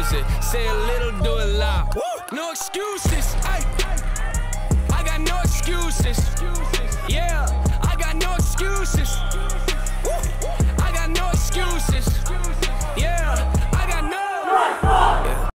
music. Say a little, do it loud. No excuses, ay. I got no excuses.